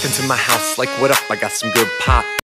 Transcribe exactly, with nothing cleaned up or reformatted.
into my house like, what up, I got some good pop.